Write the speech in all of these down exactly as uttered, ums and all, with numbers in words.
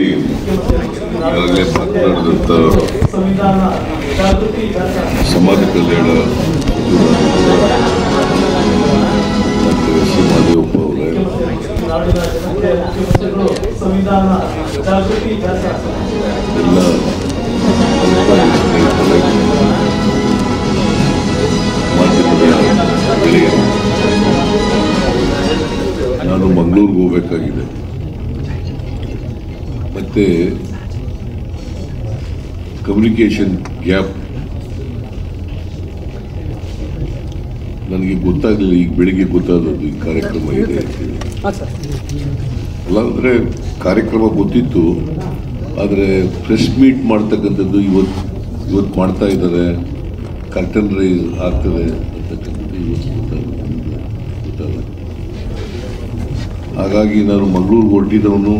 ಈಗಾಗಲೇ ಮಾತನಾಡಿದಂಥ ಸಮಾಜ ಕಲ್ಯಾಣ ಡಾಕ್ಟರ್ ಎಸ್ ಸಿ ಮಹದೇವಪ್ಪ ಅವರೇ, ಎಲ್ಲ ಮಾಧ್ಯಮದ ಗೆಳೆಯರು, ನಾನು ಮಂಗಳೂರಿಗೆ ಹೋಗಬೇಕಾಗಿದೆ. ಮತ್ತೆ ಕಮ್ಯುನಿಕೇಷನ್ ಗ್ಯಾಪ್ ನನಗೆ ಗೊತ್ತಾಗಲಿಲ್ಲ. ಈಗ ಬೆಳಿಗ್ಗೆ ಗೊತ್ತಾದದ್ದು ಈ ಕಾರ್ಯಕ್ರಮ ಇದೆ ಅಂತೇಳಿ. ಅಲ್ಲ ಅಂದರೆ ಕಾರ್ಯಕ್ರಮ ಗೊತ್ತಿತ್ತು, ಆದರೆ ಪ್ರೆಸ್ ಮೀಟ್ ಮಾಡ್ತಕ್ಕಂಥದ್ದು ಇವತ್ತು ಇವತ್ತು ಮಾಡ್ತಾ ಇದ್ದಾರೆ, ಕರ್ಟನ್ ರೈಸ್ ಆಗ್ತದೆ ಅಂತಕ್ಕಂಥದ್ದು ಇವತ್ತು ಗೊತ್ತಾಗುತ್ತೆ ಗೊತ್ತಾಗ ಹಾಗಾಗಿ ನಾನು ಮಂಗಳೂರಿಗೆ ಹೊರಟಿದ್ದವನು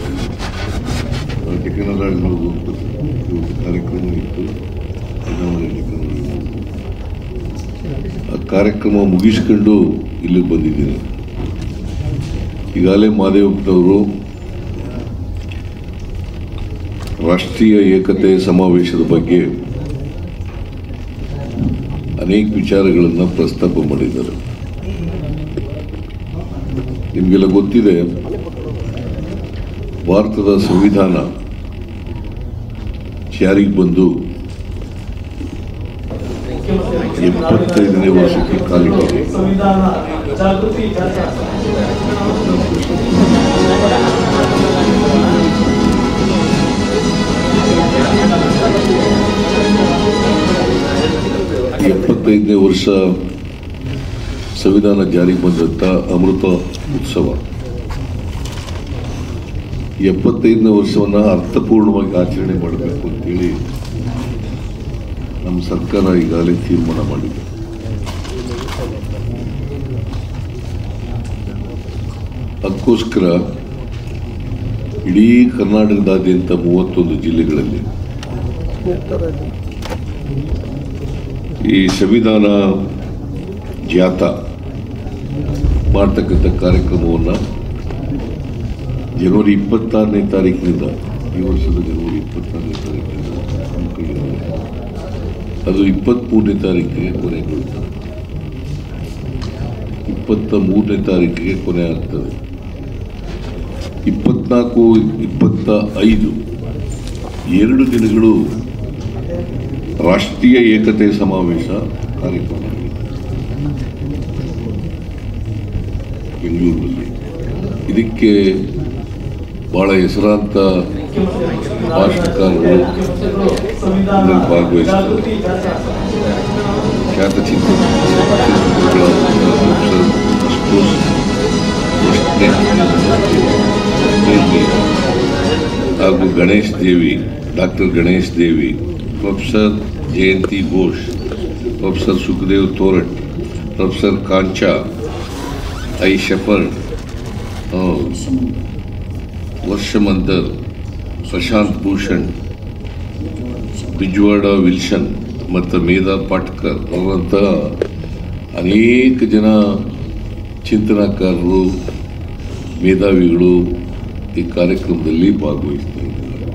ಟೆಕ್ನಾಲಜಿ ಕಾರ್ಯಕ್ರಮ ಇತ್ತು. ಆ ಕಾರ್ಯಕ್ರಮ ಮುಗಿಸ್ಕೊಂಡು ಇಲ್ಲಿಗೆ ಬಂದಿದ್ದೀನಿ. ಈಗಾಗಲೇ ಮಹದೇವಪ್ಪನವರು ರಾಷ್ಟ್ರೀಯ ಏಕತೆ ಸಮಾವೇಶದ ಬಗ್ಗೆ ಅನೇಕ ವಿಚಾರಗಳನ್ನು ಪ್ರಸ್ತಾಪ ಮಾಡಿದ್ದಾರೆ. ನಿಮಗೆಲ್ಲ ಗೊತ್ತಿದೆ, ಭಾರತದ ಸಂವಿಧಾನ ಜಾರಿಗೆ ಬಂದು ಎಪ್ಪತ್ತೈದನೇ ವರ್ಷಕ್ಕೆ ಕಾಲಿಟ್ಟಿದೆ. ಎಪ್ಪತ್ತೈದನೇ ವರ್ಷ ಸಂವಿಧಾನ ಜಾರಿಗೆ ಬಂದಂಥ ಅಮೃತ ಉತ್ಸವ, ಎಪ್ಪತ್ತೈದನೇ ವರ್ಷವನ್ನು ಅರ್ಥಪೂರ್ಣವಾಗಿ ಆಚರಣೆ ಮಾಡಬೇಕು ಅಂತೇಳಿ ನಮ್ಮ ಸರ್ಕಾರ ಈಗಾಗಲೇ ತೀರ್ಮಾನ ಮಾಡಿದೆ. ಅದಕ್ಕೋಸ್ಕರ ಇಡೀ ಕರ್ನಾಟಕದಾದ್ಯಂತ ಮೂವತ್ತೊಂದು ಜಿಲ್ಲೆಗಳಲ್ಲಿ ಈ ಸಂವಿಧಾನ ಜಾಥಾ ಮಾಡ್ತಕ್ಕಂಥ ಕಾರ್ಯಕ್ರಮವನ್ನು ಜನವರಿ ಇಪ್ಪತ್ತಾರನೇ ತಾರೀಕಿನಿಂದ ಈ ವರ್ಷದ ಜನವರಿ ಇಪ್ಪತ್ತಾರನೇ ತಾರೀಕಿನಿಂದ ಹಮ್ಮಿಕೊಂಡಿದ್ದಾರೆ. ಅದು ಇಪ್ಪತ್ತ್ಮೂರನೇ ತಾರೀಕಿಗೆ ಕೊನೆಗೊಳ್ಳುತ್ತದೆ. ಇಪ್ಪತ್ತ ಮೂರನೇ ತಾರೀಕಿಗೆ ಕೊನೆ ಆಗ್ತದೆ. ಇಪ್ಪತ್ನಾಲ್ಕು ಇಪ್ಪತ್ತ ಐದು ಎರಡು ದಿನಗಳು ರಾಷ್ಟ್ರೀಯ ಏಕತೆ ಸಮಾವೇಶ ಕಾರ್ಯಕ್ರಮ ಬೆಂಗಳೂರಿನಲ್ಲಿ. ಇದಕ್ಕೆ ಬಹಳ ಹೆಸರಾಂತ ಭಾಷಣಕಾರರು ಭಾಗವಹಿಸ್ತಾರೆ. ಖ್ಯಾತ ಚಿತ್ರಗಳ ಹಾಗೂ Ganesh Devy, doctor Ganesh Devy, professor Jayati Ghosh, professor Sukhadeo Thorat, professor Kancha I Shepherd, ವರ್ಷಮಂತರ್, ಪ್ರಶಾಂತ್ ಭೂಷಣ್, ಬಿಜ್ವಾಡ ವಿಲ್ಸನ್ ಮತ್ತು ಮೇಧಾ ಪಾಟ್ಕರ್ ಅವರಂಥ ಅನೇಕ ಜನ ಚಿಂತನಕಾರರು, ಮೇಧಾವಿಗಳು ಈ ಕಾರ್ಯಕ್ರಮದಲ್ಲಿ ಭಾಗವಹಿಸ್ತಾ ಇದ್ದಾರೆ.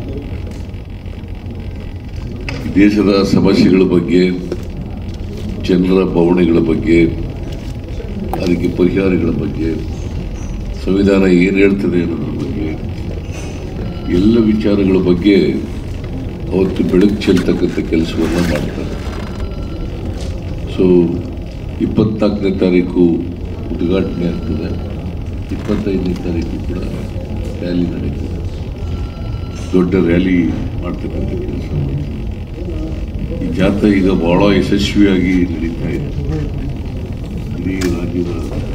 ದೇಶದ ಸಮಸ್ಯೆಗಳ ಬಗ್ಗೆ, ಜನರ ಬವಣೆಗಳ ಬಗ್ಗೆ, ಅದಕ್ಕೆ ಪರಿಹಾರಗಳ ಬಗ್ಗೆ, ಸಂವಿಧಾನ ಏನು ಹೇಳ್ತದೆ ಅನ್ನೋದ್ರ ಬಗ್ಗೆ, ಎಲ್ಲ ವಿಚಾರಗಳ ಬಗ್ಗೆ ಅವತ್ತು ಬೆಳಕು ಚೆಲ್ತಕ್ಕಂಥ ಕೆಲಸವನ್ನು ಮಾಡ್ತಾರೆ. ಸೊ ಇಪ್ಪತ್ನಾಲ್ಕನೇ ತಾರೀಕು ಉದ್ಘಾಟನೆ ಆಗ್ತದೆ. ಇಪ್ಪತ್ತೈದನೇ ತಾರೀಕು ಕೂಡ ರ್ಯಾಲಿ ನಡೀತದೆ. ದೊಡ್ಡ ರ್ಯಾಲಿ ಮಾಡ್ತಕ್ಕಂಥ ಕೆಲಸ. ಈ ಜಾಥಾ ಈಗ ಬಹಳ ಯಶಸ್ವಿಯಾಗಿ ನಡೀತಾ ಇದೆ. ಇಡೀ ರಾಜ್ಯದ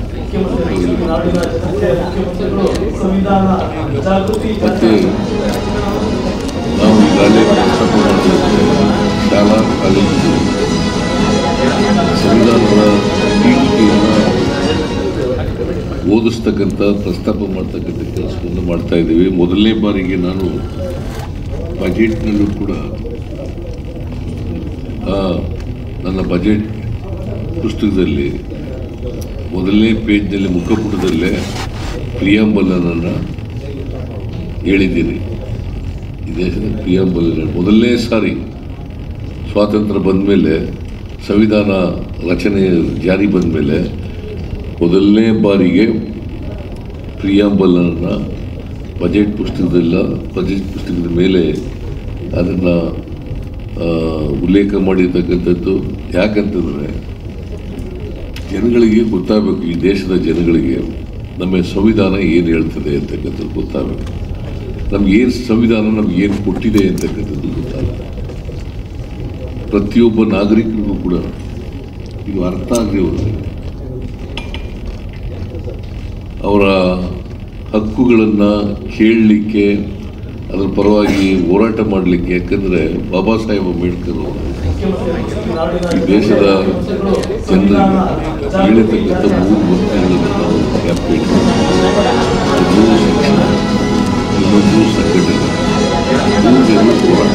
ಮತ್ತೆ ನಾವು ಈಗಾಗಲೇ ಪ್ರಸ್ತಾಪ ಮಾಡಿದಂತೆ ಶಾಲಾ ಕಾಲೇಜು ಸಂವಿಧಾನದ ಪೀಠಿಕೆಯನ್ನು ಓದಿಸ್ತಕ್ಕಂಥ ಪ್ರಸ್ತಾಪ ಮಾಡ್ತಕ್ಕಂಥ ಕೆಲಸವನ್ನು ಮಾಡ್ತಾ ಇದ್ದೀವಿ. ಮೊದಲನೇ ಬಾರಿಗೆ ನಾನು ಬಜೆಟ್ನಲ್ಲೂ ಕೂಡ ನನ್ನ ಬಜೆಟ್ ಪುಸ್ತಕದಲ್ಲಿ ಮೊದಲನೇ ಪೇಜ್ನಲ್ಲಿ ಮುಖಪುಟದಲ್ಲೇ ಪ್ರಿಯಾಂಬಲನ್ನು ಹೇಳಿದ್ದೀನಿ. ಈ ದೇಶದ ಪ್ರಿಯಾಂಬಲ್ ಮೊದಲನೇ ಸಾರಿ ಸ್ವಾತಂತ್ರ್ಯ ಬಂದ ಮೇಲೆ, ಸಂವಿಧಾನ ರಚನೆ ಜಾರಿ ಬಂದ ಮೇಲೆ ಮೊದಲನೇ ಬಾರಿಗೆ ಪ್ರಿಯಾಂಬಲನ್ನು ಬಜೆಟ್ ಪುಸ್ತಕದಲ್ಲ ಬಜೆಟ್ ಪುಸ್ತಕದ ಮೇಲೆ ಅದನ್ನು ಉಲ್ಲೇಖ ಮಾಡಿರ್ತಕ್ಕಂಥದ್ದು. ಯಾಕಂತಂದರೆ ಜನಗಳಿಗೆ ಗೊತ್ತಾಗಬೇಕು, ಈ ದೇಶದ ಜನಗಳಿಗೆ ನಮ್ಮ ಸಂವಿಧಾನ ಏನು ಹೇಳ್ತದೆ ಅಂತಕ್ಕಂಥದ್ದು ಗೊತ್ತಾಗಬೇಕು. ನಮ್ಗೆ ಏನು ಸಂವಿಧಾನ ನಮ್ಗೆ ಏನು ಕೊಟ್ಟಿದೆ ಅಂತಕ್ಕಂಥದ್ದು ಗೊತ್ತಾಗಬೇಕು. ಪ್ರತಿಯೊಬ್ಬ ನಾಗರಿಕರಿಗೂ ಕೂಡ ಇದು ಅರ್ಥ ಆಗದೆ ಹೋದರೆ ಅವರ ಹಕ್ಕುಗಳನ್ನು ಕೇಳಲಿಕ್ಕೆ, ಅದರ ಪರವಾಗಿ ಹೋರಾಟ ಮಾಡಲಿಕ್ಕೆ, ಯಾಕಂದರೆ ಬಾಬಾ ಸಾಹೇಬ್ ಅಂಬೇಡ್ಕರ್ ಅವರು ಈ ದೇಶದ ಜನರಿಗೆ ಹೇಳಿರ್ತಕ್ಕಂಥ ಮೂರು ವಸ್ತುಗಳನ್ನು ನಾವು ಜ್ಞಾಪಕ ಮೂರು ಶಿಕ್ಷಣ, ಇನ್ನೊಂದು ಸಂಘಟನೆ, ಮೂರು ಹೋರಾಟ.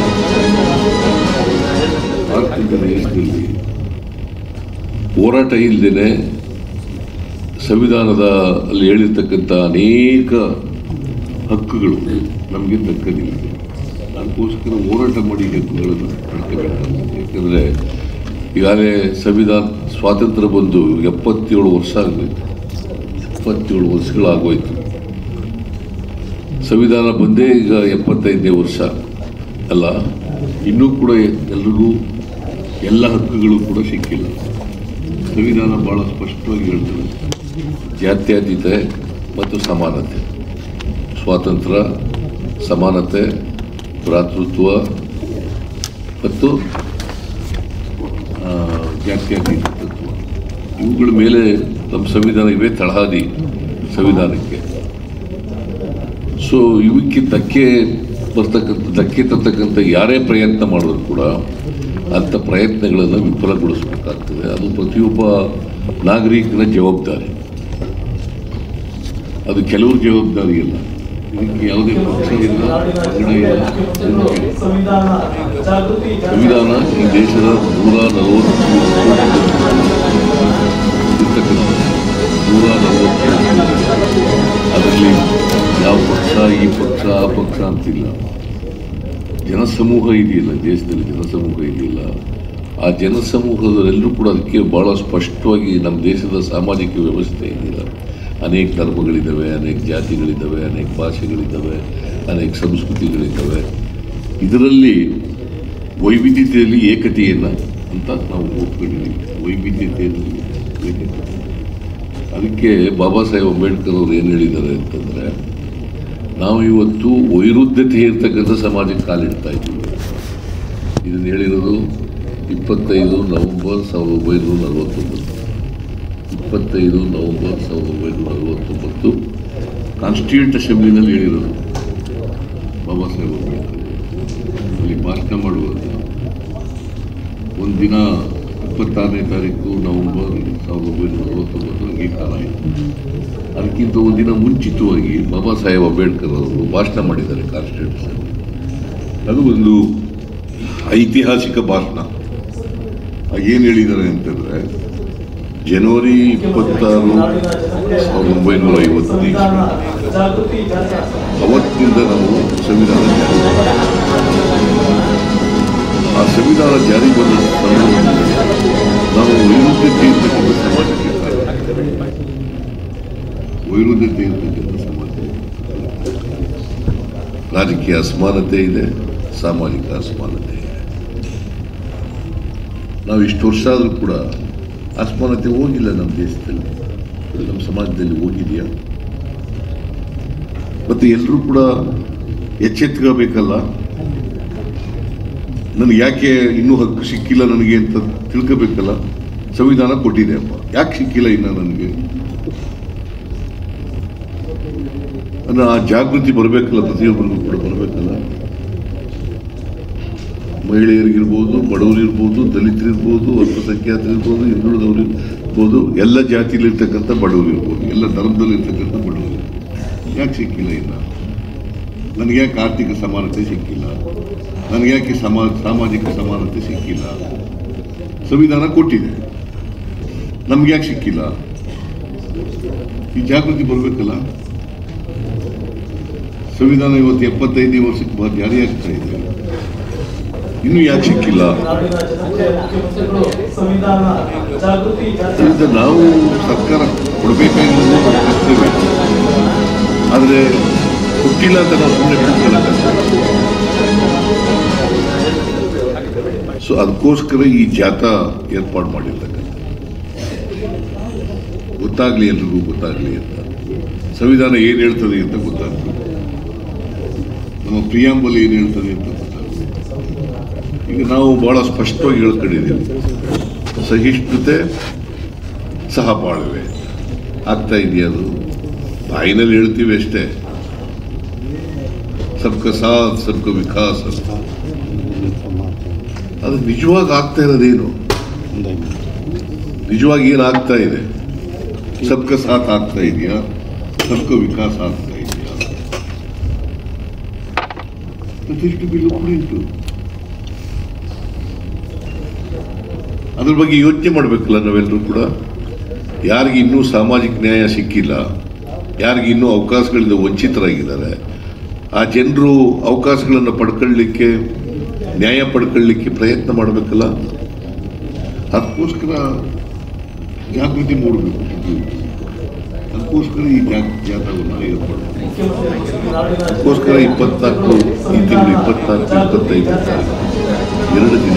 ಭಾರತದ ದೇಶದಲ್ಲಿ ಹೋರಾಟ ಇಲ್ಲದೇನೆ ಸಂವಿಧಾನದ ಅಲ್ಲಿ ಹೇಳಿರ್ತಕ್ಕಂಥ ಅನೇಕ ಹಕ್ಕುಗಳು ನಮಗೆ ದಕ್ಕದಿಲ್ಲ. ಅದಕ್ಕೋಸ್ಕರ ಹೋರಾಟ ಮಾಡಿ ಹಕ್ಕುಗಳನ್ನು ಪಡ್ಕೋಬೇಕಾಗುತ್ತೆ. ಯಾಕಂದರೆ ಈಗಾಗಲೇ ಸಂವಿಧಾನ ಸ್ವಾತಂತ್ರ್ಯ ಬಂದು ಎಪ್ಪತ್ತೇಳು ವರ್ಷ ಆಗೋಯ್ತು. ಎಪ್ಪತ್ತೇಳು ವರ್ಷಗಳಾಗೋಯ್ತು. ಸಂವಿಧಾನ ಬಂದೇ ಈಗ ಎಪ್ಪತ್ತೈದನೇ ವರ್ಷ ಅಲ್ಲ, ಇನ್ನೂ ಕೂಡ ಎಲ್ರಿಗೂ ಎಲ್ಲ ಹಕ್ಕುಗಳು ಕೂಡ ಸಿಕ್ಕಿಲ್ಲ. ಸಂವಿಧಾನ ಭಾಳ ಸ್ಪಷ್ಟವಾಗಿ ಹೇಳ್ತದೆ, ಜಾತ್ಯತೀತತೆ ಮತ್ತು ಸಮಾನತೆ, ಸ್ವಾತಂತ್ರ್ಯ, ಸಮಾನತೆ, ಭ್ರಾತೃತ್ವ ಮತ್ತು ಜಾತ್ಯತೀತ ತತ್ವ, ಇವುಗಳ ಮೇಲೆ ನಮ್ಮ ಸಂವಿಧಾನ ಇವೇ ತಳಹದಿ ಸಂವಿಧಾನಕ್ಕೆ. ಸೊ ಇವಕ್ಕೆ ಧಕ್ಕೆ ಬರ್ತಕ್ಕಂಥ ಧಕ್ಕೆ ತರ್ತಕ್ಕಂಥ ಯಾರೇ ಪ್ರಯತ್ನ ಮಾಡಿದ್ರು ಕೂಡ ಅಂಥ ಪ್ರಯತ್ನಗಳನ್ನು ವಿಫಲಗೊಳಿಸಬೇಕಾಗ್ತದೆ. ಅದು ಪ್ರತಿಯೊಬ್ಬ ನಾಗರಿಕನ ಜವಾಬ್ದಾರಿ. ಅದು ಕೆಲವ್ರ ಜವಾಬ್ದಾರಿ ಇಲ್ಲ. ಇದಕ್ಕೆ ಯಾವುದೇ ಪಕ್ಷ ಇಲ್ಲ, ಪಂಗಡ ಇಲ್ಲ. ಸಂವಿಧಾನ ಈ ದೇಶದ ನೂರ ನಲವತ್ತು ಇರ್ತಕ್ಕಂಥ ನೂರ ನಲವತ್ತು ಅದರಲ್ಲಿ ಯಾವ ಪಕ್ಷ, ಈ ಪಕ್ಷ, ಆ ಪಕ್ಷ ಅಂತಿಲ್ಲ. ಜನಸಮೂಹ ಇದೆಯಲ್ಲ, ದೇಶದಲ್ಲಿ ಜನಸಮೂಹ ಇದೆಯಲ್ಲ, ಆ ಜನಸಮೂಹದಲ್ಲೂ ಕೂಡ ಅದಕ್ಕೆ ಭಾಳ ಸ್ಪಷ್ಟವಾಗಿ ನಮ್ಮ ದೇಶದ ಸಾಮಾಜಿಕ ವ್ಯವಸ್ಥೆ ಇದೆಯಲ್ಲ, ಅನೇಕ ಧರ್ಮಗಳಿದ್ದಾವೆ, ಅನೇಕ ಜಾತಿಗಳಿದ್ದಾವೆ, ಅನೇಕ ಭಾಷೆಗಳಿದ್ದಾವೆ, ಅನೇಕ ಸಂಸ್ಕೃತಿಗಳಿದ್ದಾವೆ. ಇದರಲ್ಲಿ ವೈವಿಧ್ಯತೆಯಲ್ಲಿ ಏಕತೆಯನ್ನು ಅಂತ ನಾವು ಒಪ್ಕೊಂಡಿದ್ದೀವಿ. ವೈವಿಧ್ಯತೆಯಲ್ಲಿ ಏಕತೆ. ಅದಕ್ಕೆ ಬಾಬಾ ಸಾಹೇಬ್ ಅಂಬೇಡ್ಕರ್ ಅವರು ಏನು ಹೇಳಿದ್ದಾರೆ ಅಂತಂದರೆ, ನಾವು ಇವತ್ತು ವೈರುಧ್ಯತೆ ಇರ್ತಕ್ಕಂಥ ಸಮಾಜಕ್ಕೆ ಕಾಲಿಡ್ತಾ ಇದ್ದೀವಿ. ಇದನ್ನು ಹೇಳಿರೋದು ಇಪ್ಪತ್ತೈದು ನವೆಂಬರ್ ಸಾವಿರದ ಒಂಬೈನೂರ ನಲವತ್ತೊಂಬತ್ತು ಇಪ್ಪತ್ತೈದು ನವೆಂಬರ್ ಸಾವಿರದ ಒಂಬೈನೂರ ನಲವತ್ತೊಂಬತ್ತು ಕಾನ್ಸ್ಟಿಟ್ಯೂಂಟ್ ಅಸೆಂಬ್ಲಿನಲ್ಲಿ ಹೇಳಿರೋದು ಬಾಬಾ ಸಾಹೇಬ್ ಅಂಬೇಡ್ಕರ್. ಅಲ್ಲಿ ಭಾಷಣ ಮಾಡುವಾಗ ಒಂದಿನ ಇಪ್ಪತ್ತಾರನೇ ತಾರೀಕು ನವೆಂಬರ್ ಸಾವಿರದ ಒಂಬೈನೂರ ನಲವತ್ತೊಂಬತ್ತು ಅಂಗೀಕಾರ ಆಯಿತು. ಅದಕ್ಕಿಂತ ಒಂದಿನ ಮುಂಚಿತವಾಗಿ ಬಾಬಾ ಸಾಹೇಬ್ ಅಂಬೇಡ್ಕರ್ ಅವರು ಭಾಷಣ ಮಾಡಿದ್ದಾರೆ ಕಾನ್ಸ್ಟಿಟ್ಯೂಂಟ್ ಅಸೆಂಬ್ಲಿ. ಅದು ಒಂದು ಐತಿಹಾಸಿಕ ಭಾಷಣ. ಏನು ಹೇಳಿದ್ದಾರೆ ಅಂತಂದರೆ, ಜನವರಿ ಇಪ್ಪತ್ತಾರು ಸಾವಿರದ ಒಂಬೈನೂರ ಐವತ್ತೈದು ಅವತ್ತಿನಿಂದ ನಾವು ಸಂವಿಧಾನ ಜಾರಿ ಆ ಸಂವಿಧಾನ ಜಾರಿ ಬಂದ ಸಂದರ್ಭದಲ್ಲಿ ನಾವು ವೈರುಧ್ಯತೆ ಇರ್ತಕ್ಕಂಥ ಸಮಾಜಕ್ಕೆ ವೈರುಧ್ಯತೆ ಇರ್ತಕ್ಕಂಥ ಸಮಾಜ, ರಾಜಕೀಯ ಅಸಮಾನತೆ ಇದೆ, ಸಾಮಾಜಿಕ ಅಸಮಾನತೆ ಇದೆ. ನಾವು ಇಷ್ಟು ವರ್ಷ ಆದರೂ ಕೂಡ ಅಸಮಾನತೆ ಹೋಗಿಲ್ಲ ನಮ್ಮ ದೇಶದಲ್ಲಿ, ನಮ್ಮ ಸಮಾಜದಲ್ಲಿ ಹೋಗಿದೆಯಾ? ಮತ್ತು ಎಲ್ಲರೂ ಕೂಡ ಎಚ್ಚೆತ್ಕೋಬೇಕಲ್ಲ, ನನಗೆ ಯಾಕೆ ಇನ್ನೂ ಹಕ್ಕು ಸಿಕ್ಕಿಲ್ಲ ನನಗೆ ಅಂತ ತಿಳ್ಕೋಬೇಕಲ್ಲ. ಸಂವಿಧಾನ ಕೊಟ್ಟಿದೆ ಅಪ್ಪ, ಯಾಕೆ ಸಿಕ್ಕಿಲ್ಲ ಇನ್ನು ನನಗೆ ಅನ್ನೋ ಆ ಜಾಗೃತಿ ಬರಬೇಕಲ್ಲ, ಪ್ರತಿಯೊಬ್ಬರಿಗೂ ಕೂಡ ಬರಬೇಕಲ್ಲ. ಮಹಿಳೆಯರಿಗಿರ್ಬೋದು, ಬಡವರಿರ್ಬೋದು, ದಲಿತರಿರ್ಬೋದು, ಅಲ್ಪಸಂಖ್ಯಾತರಿರ್ಬೋದು, ಹಿಂದುಳಿದವರು ಇರ್ಬೋದು, ಎಲ್ಲ ಜಾತಿಯಲ್ಲಿರ್ತಕ್ಕಂಥ ಬಡವರು ಇರ್ಬೋದು, ಎಲ್ಲ ಧರ್ಮದಲ್ಲಿರ್ತಕ್ಕಂಥ ಬಡವರು. ಯಾಕೆ ಸಿಕ್ಕಿಲ್ಲ ಇನ್ನು ನನಗೆ? ಯಾಕೆ ಆರ್ಥಿಕ ಸಮಾನತೆ ಸಿಕ್ಕಿಲ್ಲ ನನಗೆ? ಯಾಕೆ ಸಮಾ ಸಾಮಾಜಿಕ ಸಮಾನತೆ ಸಿಕ್ಕಿಲ್ಲ? ಸಂವಿಧಾನ ಕೊಟ್ಟಿದೆ, ನಮ್ಗೆ ಯಾಕೆ ಸಿಕ್ಕಿಲ್ಲ? ಈ ಜಾಗೃತಿ ಬರಬೇಕಲ್ಲ. ಸಂವಿಧಾನ ಇವತ್ತು ಎಪ್ಪತ್ತೈದನೇ ವರ್ಷಕ್ಕೆ ಬಾ ಜಾರಿ ಆಗ್ತಾ ಇದೆ, ಇನ್ನೂ ಯಾಕೆ ಸಿಕ್ಕಿಲ್ಲ? ನಾವು ಸರ್ಕಾರ ಕೊಡಬೇಕಾಗಿರೋದು ಕರ್ತವ್ಯ, ಆದರೆ ಕೊಟ್ಟಿಲ್ಲ ಅಂತ ನಾವು ಸುಮ್ಮನೆ ಕೂತ್ಕೊಳ್ಳೋಕ್ಕಾಗ್ತದೆ. ಸೊ ಅದಕ್ಕೋಸ್ಕರ ಈ ಜಾಥಾ ಏರ್ಪಾಡು ಮಾಡಿರ್ತಕ್ಕಂಥ, ಗೊತ್ತಾಗ್ಲಿ ಎಲ್ರಿಗೂ ಗೊತ್ತಾಗ್ಲಿ ಅಂತ, ಸಂವಿಧಾನ ಏನು ಹೇಳ್ತದೆ ಅಂತ ಗೊತ್ತಾಗ್ತದೆ, ನಮ್ಮ ಪ್ರಿಯಾಂಬಲ್ ಏನು ಹೇಳ್ತದೆ ಅಂತ ಗೊತ್ತಾಗ್ತದೆ. ಈಗ ನಾವು ಬಹಳ ಸ್ಪಷ್ಟವಾಗಿ ಹೇಳ್ಕೊಂಡಿದ್ದೀವಿ, ಸಹಿಷ್ಣುತೆ ಸಹಬಾಳ್ವೆ ಆಗ್ತಾ ಇದೆಯಾ? ಅದು ಬಾಯಿನಲ್ಲಿ ಹೇಳ್ತೀವಿ ಅಷ್ಟೇ, ಸಬ್ಕ ಸಾಥ್ ಸಬ್ಕ ವಿಕಾಸ್ ಅಂತ. ಅದು ನಿಜವಾಗಿ ಆಗ್ತಾ ಇರೋದೇನು? ನಿಜವಾಗಿ ಏನಾಗ್ತಾ ಇದೆ? ಸಬ್ಕ ಸಾಥ್ ಆಗ್ತಾ ಇದೆಯಾ? ಸಬ್ಕ ವಿಕಾಸ ಆಗ್ತಾ ಇದೆಯಾ? ಪ್ರತಿಷ್ಠೆ ಬಿಲ್ಲು ಉಂಟು, ಅದ್ರ ಬಗ್ಗೆ ಯೋಚನೆ ಮಾಡಬೇಕಲ್ಲ ನಾವೆಲ್ಲರೂ ಕೂಡ. ಯಾರಿಗೆ ಇನ್ನೂ ಸಾಮಾಜಿಕ ನ್ಯಾಯ ಸಿಕ್ಕಿಲ್ಲ, ಯಾರಿಗೆ ಇನ್ನೂ ಅವಕಾಶಗಳಿಂದ ವಂಚಿತರಾಗಿದ್ದಾರೆ, ಆ ಜನರು ಅವಕಾಶಗಳನ್ನು ಪಡ್ಕೊಳ್ಳಿಕ್ಕೆ, ನ್ಯಾಯ ಪಡ್ಕೊಳ್ಳಿಕ್ಕೆ ಪ್ರಯತ್ನ ಮಾಡಬೇಕಲ್ಲ. ಅದಕ್ಕೋಸ್ಕರ ಜಾಗೃತಿ ಮೂಡಬೇಕು, ಅದಕ್ಕೋಸ್ಕರ ಈ ಜಾಥಾವನ್ನು ಏರ್ಪಾಡು ಮಾಡಬೇಕು. ಅದಕ್ಕೋಸ್ಕರ ಇಪ್ಪತ್ನಾಲ್ಕು ಈ ತಿಂಗಳು ಇಪ್ಪತ್ನಾಲ್ಕು ಇಪ್ಪತ್ತೈದು ಎರಡು ದಿನ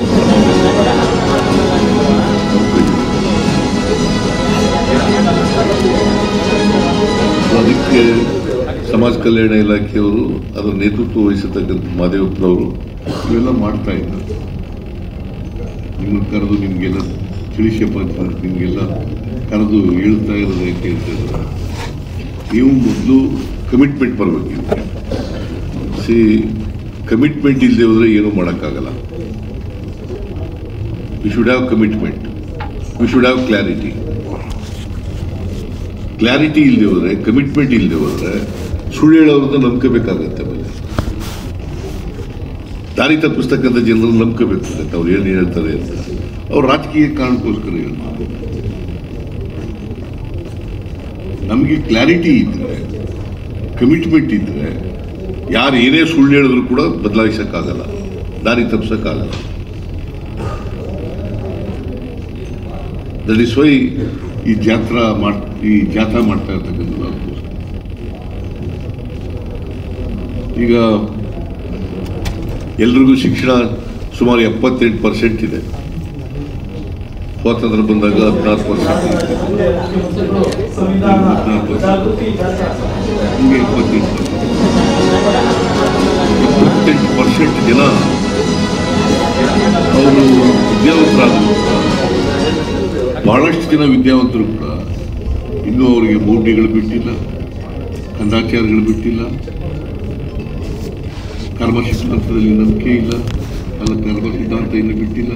ಅದಕ್ಕೆ ಸಮಾಜ ಕಲ್ಯಾಣ ಇಲಾಖೆಯವರು ಅದರ ನೇತೃತ್ವ ವಹಿಸತಕ್ಕಂಥ ಮಾದೇವಪ್ಪನವರು ಇವೆಲ್ಲ ಮಾಡ್ತಾ ಇದ್ದಾರೆ. ನಿಮ್ಮನ್ನು ಕರೆದು ನಿಮಗೆಲ್ಲ ತಿಳಿಸಪ್ಪ ಅಂತ ನಿಮಗೆಲ್ಲ ಕರೆದು ಹೇಳ್ತಾ ಇರೋದು ಯಾಕೆ ಹೇಳ್ತಾ ಇದ್ದಾರೆ, ನೀವು ಮೊದಲು ಕಮಿಟ್ಮೆಂಟ್ ಬರಬೇಕಿತ್ತು. ಸಿ ಕಮಿಟ್ಮೆಂಟ್ ಇಲ್ಲದೆ ಹೋದರೆ ಏನೂ ಮಾಡೋಕ್ಕಾಗಲ್ಲ. We should have commitment, we should have clarity. Clarity ಇಲ್ಲದೆ ಹೋದರೆ, ಕಮಿಟ್ಮೆಂಟ್ ಇಲ್ಲದೆ ಹೋದರೆ ಸುಳ್ಳು ಹೇಳೋರನ್ನ ನಂಬ್ಕೋಬೇಕಾಗತ್ತೆ. ಆಮೇಲೆ ದಾರಿ ತಪ್ಪಿಸ್ತಕ್ಕಂಥ ಜನರನ್ನು ನಂಬ್ಕೋಬೇಕಾಗತ್ತೆ, ಅವ್ರು ಏನು ಹೇಳ್ತಾರೆ ಅಂತ. ಅವ್ರು ರಾಜಕೀಯ ಕಾರಣಕ್ಕೋಸ್ಕರ ಹೇಳ್ತಾರೆ. ನಮಗೆ ಕ್ಲಾರಿಟಿ ಇದ್ರೆ, ಕಮಿಟ್ಮೆಂಟ್ ಇದ್ರೆ, ಯಾರು ಏನೇ ಸುಳ್ಳು ಹೇಳಿದ್ರು ಕೂಡ ಬದಲಾಯಿಸಕ್ಕಾಗಲ್ಲ, ದಾರಿ ತಪ್ಪಿಸಕ್ಕಾಗಲ್ಲ. ದಟ್ ಇಸ್ ವೈ ಈ ಜಾತ್ರಾ ಮಾಡ್ ಈ ಜಾಥಾ ಮಾಡ್ತಾ ಇರ್ತಕ್ಕಂಥದ್ದು. ಈಗ ಎಲ್ರಿಗೂ ಶಿಕ್ಷಣ ಸುಮಾರು ಎಪ್ಪತ್ತೆಂಟು ಪರ್ಸೆಂಟ್ ಇದೆ. ಸ್ವಾತಂತ್ರ್ಯ ಬಂದಾಗ ಹದಿನಾರು ಪರ್ಸೆಂಟ್ ಹಿಂಗೆ ಎಪ್ಪತ್ತೆಂಟು ಎಪ್ಪತ್ತೆಂಟು ಪರ್ಸೆಂಟ್ ಜನ ಅವರು ವಿದ್ಯಾವಂತರಾದರು. ಬಹಳಷ್ಟು ಜನ ವಿದ್ಯಾವಂತರು ಕೂಡ ಇನ್ನೂ ಅವರಿಗೆ ಮೌಢ್ಯಗಳು ಬಿಟ್ಟಿಲ್ಲ, ಕಂದಾಚಾರಗಳು ಬಿಟ್ಟಿಲ್ಲ, ಕರ್ಮ ಸಿದ್ಧಾಂತದಲ್ಲಿ ನಂಬಿಕೆ ಇಲ್ಲ, ಅಲ್ಲ ಕರ್ಮ ಸಿದ್ಧಾಂತ ಇನ್ನು ಬಿಟ್ಟಿಲ್ಲ.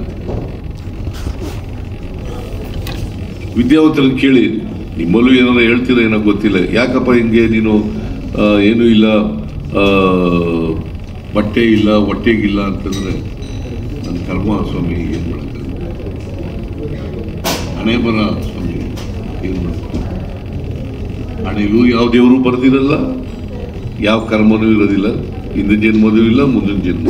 ವಿದ್ಯಾವಂತರನ್ನು ಕೇಳಿ, ನಿಮ್ಮಲ್ಲೂ ಏನಾರ ಹೇಳ್ತೀರಾ ಏನೋ ಗೊತ್ತಿಲ್ಲ, ಯಾಕಪ್ಪ ಹಿಂಗೆ ನೀನು ಏನೂ ಇಲ್ಲ, ಬಟ್ಟೆ ಇಲ್ಲ, ಹೊಟ್ಟೆಗಿಲ್ಲ ಅಂತಂದರೆ ನನ್ನ ಕರ್ಮ ಸ್ವಾಮಿ ಏನು ಮಾಡ್ತಾರೆ, ಹಣೆ ಬರ ಸ್ವಾಮಿ ಏನು ಮಾಡ್ತಾರೆ. ಹಣೆಗೂ ಯಾವ ದೇವರು ಬರೆದಿರಲ್ಲ, ಯಾವ ಕರ್ಮನೂ ಇರೋದಿಲ್ಲ, ಹಿಂದಿನ ಜನ್ಮನೂ ಇಲ್ಲ, ಮುಂದಿನ ಜನ್ಮ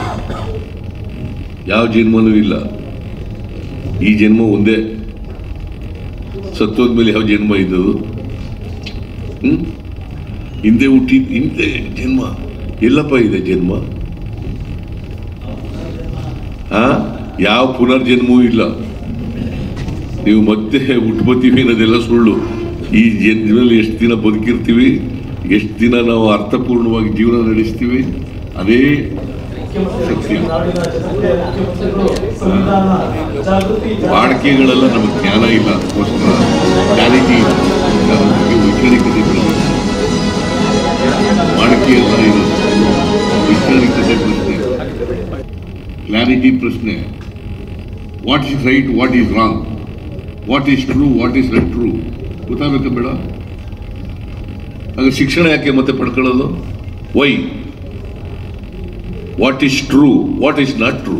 ಯಾವ ಜನ್ಮನೂ ಇಲ್ಲ. ಈ ಜನ್ಮ ಒಂದೇ, ಸತ್ತೋದ್ಮೇಲೆ ಯಾವ ಜನ್ಮ ಇದ್ದದು? ಹ್ಮ್ ಹಿಂದೆ ಹುಟ್ಟಿ ಹಿಂದೆ ಜನ್ಮ ಎಲ್ಲಪ್ಪ ಇದೆ ಜನ್ಮ? ಆ ಯಾವ ಪುನರ್ಜನ್ಮವೂ ಇಲ್ಲ. ನೀವು ಮತ್ತೆ ಹುಟ್ಟುಬತ್ತೀವಿ ಅನ್ನೋದೆಲ್ಲ ಸುಳ್ಳು. ಈ ಜನ್ಮದಲ್ಲಿ ಎಷ್ಟು ದಿನ ಬದುಕಿರ್ತೀವಿ, ಎಷ್ಟು ದಿನ ನಾವು ಅರ್ಥಪೂರ್ಣವಾಗಿ ಜೀವನ ನಡೆಸ್ತೀವಿ, ಅದೇ ಸತ್ಯ. ವಾಡಿಕೆಗಳೆಲ್ಲ ನಮಗೆ ಜ್ಞಾನ ಇಲ್ಲ, ಅದಕ್ಕೋಸ್ಕರ ಕ್ಲಾರಿಟಿ ಇಲ್ಲ, ವೈಚಾರಿಕತೆ ಬೆಳೆದ ವಾಡಿಕೆ ಎಲ್ಲ ಇರೋದು ವೈಚಾರಿಕತೆ ಪ್ರಶ್ನೆ, ಕ್ಲಾರಿಟಿ ಪ್ರಶ್ನೆ. What is right, what is wrong, what is true, what is not true ಗೊತ್ತಾಗಬೇಕ ಬೇಡ? ಆಗ ಶಿಕ್ಷಣ ಯಾಕೆ ಮತ್ತೆ ಪಡ್ಕೊಳ್ಳೋದು? Why? What is true, what is not true?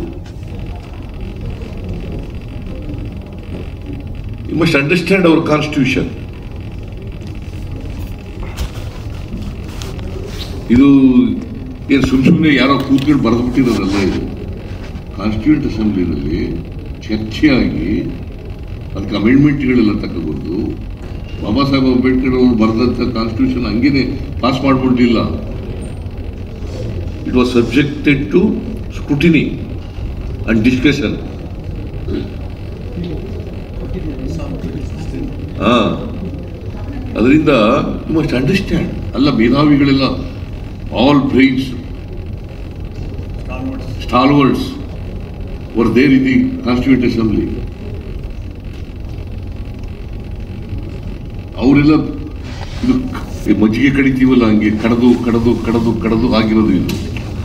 You must understand our constitution. ಇದು ಏನು ಸುಮ್ ಸುಮ್ಮನೆ ಯಾರೋ ಕೂತ್ಕೊಂಡು ಬರೆದ್ಬಿಟ್ಟಿರೋದಲ್ಲ. ಇದು ಕಾನ್ಸ್ಟಿಟ್ಯೂಂಟ್ ಅಸೆಂಬ್ಲಿನಲ್ಲಿ ಚರ್ಚೆಯಾಗಿ ಅದಕ್ಕೆ ಅಮೆಂಡ್ಮೆಂಟ್ಗಳೆಲ್ಲ ತಗೊಬಂದು ಬಾಬಾ ಸಾಹೇಬ್ ಅಂಬೇಡ್ಕರ್ ಅವರು ಬರೆದಂಥ ಕಾನ್ಸ್ಟಿಟ್ಯೂಷನ್ ಹಂಗೇನೆ ಪಾಸ್ ಮಾಡ್ಕೊಂಡಿಲ್ಲ. It was subjected to scrutiny and discussion. ಹಾ, ಅದರಿಂದ ಯು ಮಸ್ಟ್ ಅಂಡರ್ಸ್ಟ್ಯಾಂಡ್. ಅಲ್ಲ, ಮೇಧಾವಿಗಳೆಲ್ಲ all brains stalwarts were there in the constituent assembly. ಅವರೆಲ್ಲ ಇದು ಮಜ್ಜಿಗೆ ಕಡಿತೀವಲ್ಲ ಹಂಗೆ ಕಡದು ಕಡದು ಕಡದು ಕಡದು ಆಗಿರೋದು. ಇದು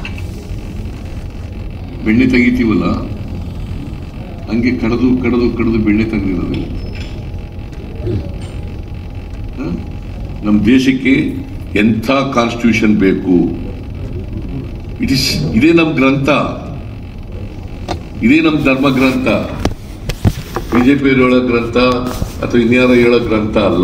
ಬೆಣ್ಣೆ ತೆಗಿತೀವಲ್ಲ ಹಂಗೆ ಕಡದು ಕಡದು ಕಡದು ಬೆಣ್ಣೆ ತೆಗೆದಿರೋದು. ನಮ್ಮ ದೇಶಕ್ಕೆ ಎಂಥ ಕಾನ್ಸ್ಟಿಟ್ಯೂಷನ್ ಬೇಕು? ಇಟ್ ಇಸ್ ಇದೇ ನಮ್ಮ ಗ್ರಂಥ, ಇದೇ ನಮ್ಮ ಧರ್ಮ ಗ್ರಂಥ. ಬಿಜೆಪಿಯವರು ಹೇಳೋ ಗ್ರಂಥ ಅಥವಾ ಇನ್ಯಾರ ಹೇಳೋ ಗ್ರಂಥ ಅಲ್ಲ,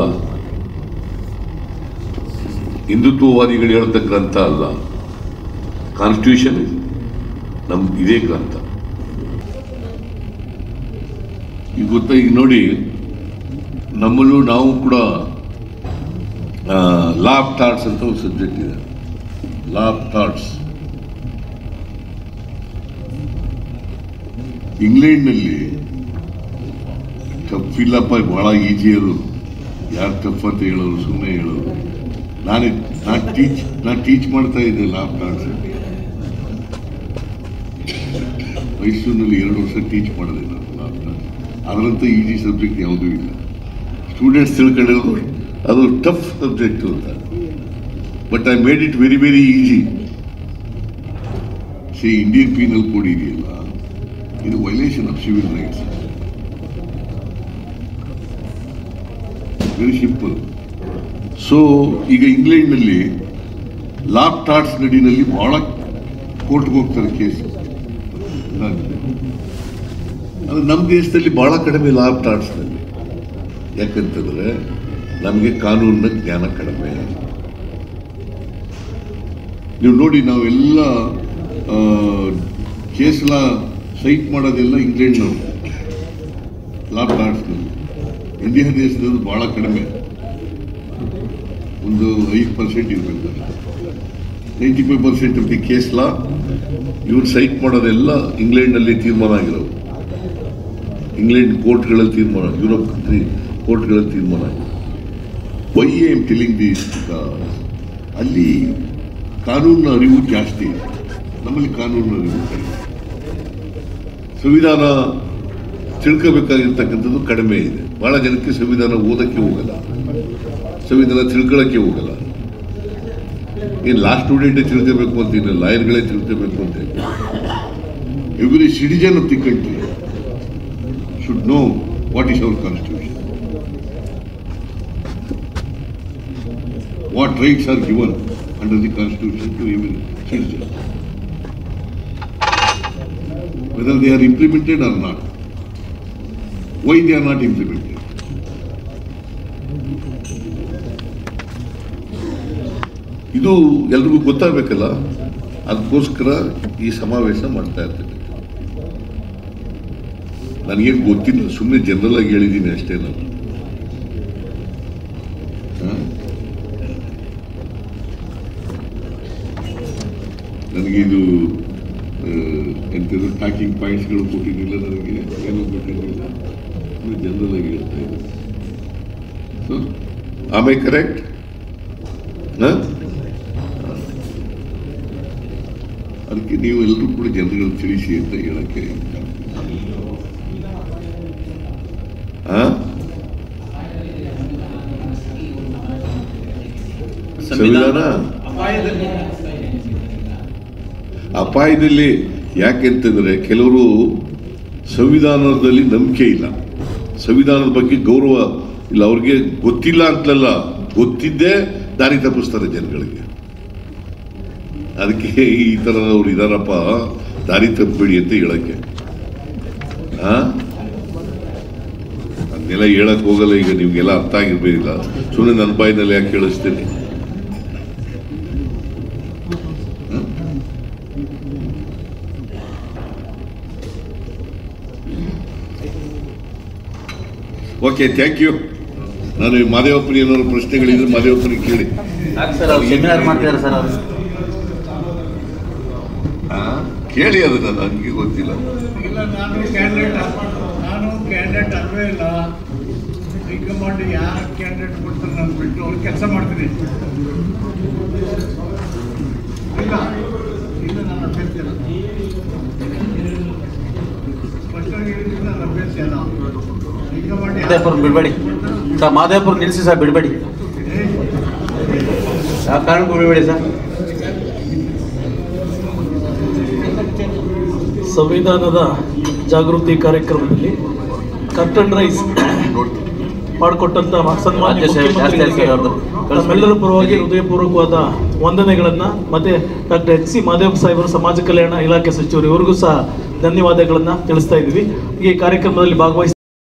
ಹಿಂದುತ್ವವಾದಿಗಳು ಹೇಳದ ಗ್ರಂಥ ಅಲ್ಲ. ಕಾನ್ಸ್ಟಿಟ್ಯೂಷನ್ ನಮ್ ಇದೇ ಗ್ರಂಥ. ಈಗ ಗೊತ್ತಾ, ಈಗ ನೋಡಿ, ನಮ್ಮಲ್ಲೂ ನಾವು ಕೂಡ ಲಾ ಆಫ್ ಥಾಟ್ಸ್ ಅಂತ ಒಂದು ಸಬ್ಜೆಕ್ಟ್ ಇದೆ. ಲಾ ಆಫ್ ಥಾಟ್ಸ್ ಇಂಗ್ಲೆಂಡ್ನಲ್ಲಿ ಟಫ್ ಇಲ್ಲಪ್ಪ, ಬಹಳ ಈಜಿ. ಅದು ಯಾರು ಟಫ್ ಅಂತ ಹೇಳೋರು, ಸುಮ್ಮನೆ ಹೇಳೋರು. ನಾನು ನಾ ಟೀಚ್ ನಾ ಟೀಚ್ ಮಾಡ್ತಾ ಇದ್ದೆ ಲಾ ಆಫ್ ಥಾಟ್ಸ್. ಮೈಸೂರಿನಲ್ಲಿ ಎರಡು ವರ್ಷ ಟೀಚ್ ಮಾಡಿದೆ ನಾನು ಲಾ ಆಫ್ ಥಾಟ್ಸ್. ಅದರಂತ ಈಜಿ ಸಬ್ಜೆಕ್ಟ್ ಯಾವುದೂ ಇಲ್ಲ. ಸ್ಟೂಡೆಂಟ್ಸ್ ತಿಳ್ಕೊಂಡಿರೋದು ಅದು ಟಫ್ ಸಬ್ಜೆಕ್ಟ್ ಅಂತ. But I made it very very easy. See, Indian penal code ಇದೆಯಲ್ಲ, ಇದು violation of civil rights. Very simple. So ಈಗ ಇಂಗ್ಲೆಂಡ್ನಲ್ಲಿ ಲಾ ಆಫ್ ಥಾಟ್ಸ್ ನಡಿನಲ್ಲಿ ಬಹಳ ಕೋರ್ಟ್ಗೆ ಹೋಗ್ತಾರೆ ಕೇಸ್. ಅದು ನಮ್ಮ ದೇಶದಲ್ಲಿ ಬಹಳ ಕಡಿಮೆ ಲಾ ಆಫ್ ಥಾಟ್ಸ್ನಲ್ಲಿ. ಯಾಕಂತಂದ್ರೆ ನಮಗೆ ಕಾನೂನಿನ ಜ್ಞಾನ ಕಡಿಮೆ. ನೀವು ನೋಡಿ, ನಾವೆಲ್ಲ ಕೇಸ್ಲ ಸೈಟ್ ಮಾಡೋದೆಲ್ಲ ಇಂಗ್ಲೆಂಡ್ನವರು ಲಾ ಆಫ್ ಥಾಟ್ಸ್ನಲ್ಲಿ. ಇಂಡಿಯಾ ದೇಶದಲ್ಲಿ ಬಹಳ ಕಡಿಮೆ, ಒಂದು ಐದು ಪರ್ಸೆಂಟ್ ಇರಬೇಕು. Ninety five percent of the case law ಇವ್ರು ಸೈಟ್ ಮಾಡೋದೆಲ್ಲ ಇಂಗ್ಲೆಂಡ್ನಲ್ಲಿ ತೀರ್ಮಾನ ಆಗಿರೋದು. ಇಂಗ್ಲೆಂಡ್ ಕೋರ್ಟ್ಗಳಲ್ಲಿ ತೀರ್ಮಾನ, ಯುರೋಪ್ ಕೋರ್ಟ್ಗಳಲ್ಲಿ ತೀರ್ಮಾನ ಆಗಿದೆ. Why I am telling this? ಅಲ್ಲಿ ಕಾನೂನಿನ ಅರಿವು ಜಾಸ್ತಿ ಇದೆ, ನಮ್ಮಲ್ಲಿ ಕಾನೂನಿನ ಅರಿವು ಕಡಿಮೆ. ಸಂವಿಧಾನ ತಿಳ್ಕೋಬೇಕಾಗಿರ್ತಕ್ಕಂಥದ್ದು ಕಡಿಮೆ ಇದೆ. ಬಹಳ ಜನಕ್ಕೆ ಸಂವಿಧಾನ ಓದಕ್ಕೆ ಹೋಗಲ್ಲ, ಸಂವಿಧಾನ ತಿಳ್ಕೊಳ್ಳೋಕ್ಕೆ ಹೋಗಲ್ಲ. ಏನು ಲಾ ಸ್ಟೂಡೆಂಟೇ ತಿಳ್ಕೋಬೇಕು ಅಂತಿಲ್ಲ, ಲಾಯರ್ಗಳೇ ತಿಳ್ಕೋಬೇಕು ಅಂತ. Every citizen of the country should know what is our constitution, what rights are given under the constitution to every citizen, whether they are implemented or not, why they are not implemented. ಇದು ಎಲ್ರಿಗೂ ಗೊತ್ತಾಗಬೇಕಲ್ಲ, ಅದಕ್ಕೋಸ್ಕರ ಈ ಸಮಾವೇಶ ಮಾಡ್ತಾ ಇರ್ತೀನಿ. ನನಗೇನು ಗೊತ್ತಿಲ್ಲ, ಸುಮ್ಮನೆ ಜನರಲ್ ಆಗಿ ಹೇಳಿದ್ದೀನಿ ಅಷ್ಟೇ. ನಾನು ನನಗಿದು ಎಂಥದ್ದು ಟಾಕಿಂಗ್ ಪಾಯಿಂಟ್ಸ್ಗಳು ಕೊಟ್ಟಿದ್ದಿಲ್ಲ, ನನಗೆ ಏನೂ ಕೊಟ್ಟಿದ್ದಿಲ್ಲ, ಜನರಲ್ ಆಗಿ ಹೇಳ್ತಾ ಇದ್ದೀನಿ. So am I correct? ಅದಕ್ಕೆ ನೀವು ಎಲ್ಲರೂ ಕೂಡ ಜನರುಗಳು ತಿಳಿಸಿ ಅಂತ ಹೇಳಕ್ಕೆ. ಸಂವಿಧಾನ ಅಪಾಯದಲ್ಲಿ ಯಾಕೆಂತಂದ್ರೆ ಕೆಲವರು ಸಂವಿಧಾನದಲ್ಲಿ ನಂಬಿಕೆ ಇಲ್ಲ, ಸಂವಿಧಾನದ ಬಗ್ಗೆ ಗೌರವ ಇಲ್ಲ, ಅವ್ರಿಗೆ ಗೊತ್ತಿಲ್ಲ ಅಂತಲಲ್ಲ, ಗೊತ್ತಿದ್ದೇ ದಾರಿ ತಪ್ಪಿಸ್ತಾರೆ ಜನಗಳಿಗೆ. ಅದಕ್ಕೆ ಈ ಥರದವ್ರು ಇದಾರಪ್ಪ, ದಾರಿ ತಪ್ಪಬೇಡಿ ಅಂತ ಹೇಳಕ್ಕೆ. ಹಾ, ಅದನ್ನೆಲ್ಲ ಹೇಳಕ್ ಹೋಗಲ್ಲ. ಈಗ ನಿಮ್ಗೆಲ್ಲ ಅರ್ಥ ಆಗಿರ್ಬೇಕಿಲ್ಲ, ಸುಮ್ಮನೆ ನನ್ನ ಬಾಯಿನಲ್ಲಿ ಯಾಕೆ ಕೇಳಿಸ್ತೀನಿ. Okay, thank you. ನಾನು ಮಾದೇವಪ್ಪನ ಏನಾದ್ರು ಪ್ರಶ್ನೆಗಳಿದ್ರೆ ಮಾದೇವಪ್ಪನಿಗೆ ಕೇಳಿ. ಸೆಮಿನಾರ್ ಮಾಡ್ತಿದ್ದಾರೆ ಸರ್ ಅವರು. ಕೇಳಿ, ಅದನ್ನ ನನಗೆ ಗೊತ್ತಿಲ್ಲ. ಇಲ್ಲ, ನಾನು ಕ್ಯಾಂಡಿಡೇಟ್ ನಾನು ಕ್ಯಾಂಡಿಡೇಟ್ ಅಲ್ವೇ ಇಲ್ಲ. ಹೈಕಮಾಂಡ್ ಯಾರು ಕ್ಯಾಂಡಿಡೇಟ್ ಕೊಡ್ತಾರೆ ನಾನು ಬಿಟ್ಟು ಅವ್ರು ಕೆಲಸ ಮಾಡ್ತೀನಿ. ಇಲ್ಲ ಇಲ್ಲ ನನ್ನ ಅಭ್ಯರ್ಥಿ ಅಲ್ಲ, ಸ್ಪಷ್ಟವಾಗಿ ಹೇಳಿದ್ರೆ ನನ್ನ ಅಭ್ಯರ್ಥಿ ಅಲ್ಲ. ಹೈಕಮಾಂಡ್ ಮಾದೇವಪುರ ಬಿಡಬೇಡಿ ಸರ್, ಮಾದೇವಪುರ ನಿಲ್ಲಿಸಿ ಸರ್, ಬಿಡಬೇಡಿ, ಯಾವ ಕಾರಣಕ್ಕೂ ಬಿಡಬೇಡಿ ಸರ್. ಸಂವಿಧಾನದ ಜಾಗೃತಿ ಕಾರ್ಯಕ್ರಮದಲ್ಲಿ ಕರ್ಟನ್ ರೈಸ್ ಮಾಡಿಕೊಟ್ಟಂತ ಸನ್ಮಾನ್ಯ ಮುಖ್ಯಮಂತ್ರಿಗಳಿಗೆ ನಮ್ಮೆಲ್ಲರ ಪರವಾಗಿ ಹೃದಯಪೂರ್ವಕವಾದ ವಂದನೆಗಳನ್ನು ಮತ್ತೆ ಡಾಕ್ಟರ್ ಎಚ್ ಸಿ ಮಾದೇವಪ್ಪ ಸಾಹೇಬರು ಸಮಾಜ ಕಲ್ಯಾಣ ಇಲಾಖೆ ಸಚಿವರು ಇವರಿಗೂ ಸಹ ಧನ್ಯವಾದಗಳನ್ನು ತಿಳಿಸ್ತಾ ಇದ್ದೀವಿ. ಈ ಕಾರ್ಯಕ್ರಮದಲ್ಲಿ ಭಾಗವಹಿಸಿ